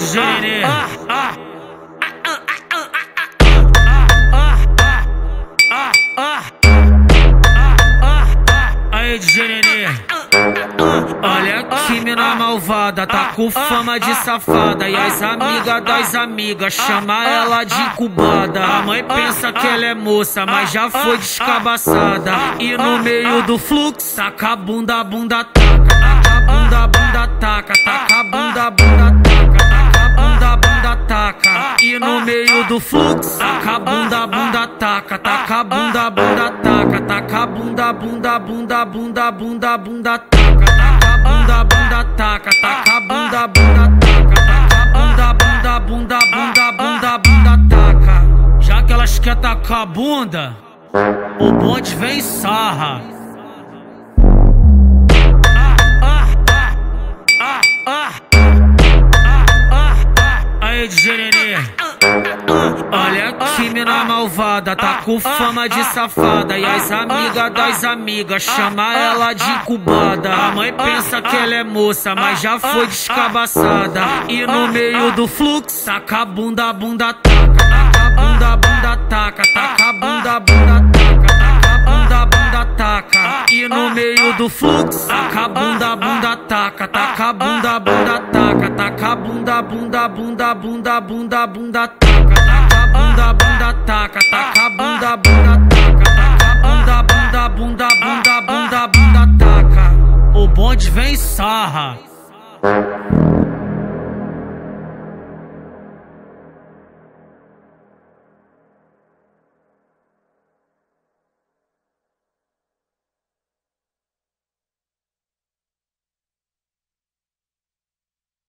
Gererê. Aí de Gererê. Olha que mina malvada, tá com fama de safada. E as amigas das amigas chama ela de incubada. A mãe pensa que ela é moça, mas já foi descabaçada. E no meio do fluxo, taca a bunda, bunda taca. Taca a bunda, bunda taca. Taca a bunda, bunda taca. Taca a bunda, bunda taca. E no meio do fluxo, taca a bunda, bunda taca. Taca a bunda, bunda taca. Taca a bunda, bunda, bunda, bunda, bunda, bunda taca. Taca a bunda, bunda taca. Taca a bunda, bunda taca. Taca a bunda, bunda, bunda, bunda, bunda, bunda taca. Já que elas querem tacar a bunda, o bonde vem e sarra. Aí de Gererê. Olha que mina malvada, tá com fama de safada. E as amigas das amigas chama ela de incubada. A mãe pensa que ela é moça, mas já foi descabaçada. E no meio do fluxo, taca a bunda, bunda taca. Taca a bunda, bunda taca. Taca a bunda, bunda taca. Taca a bunda, bunda taca. E no meio do fluxo, taca a bunda, bunda taca. Taca a bunda, bunda taca. Taca a bunda, bunda, bunda, bunda, bunda, bunda taca. Taca a bunda, bunda taca. Taca a bunda, bunda taca. Taca a bunda, bunda, bunda, bunda, bunda, bunda taca. O bonde vem e sarra.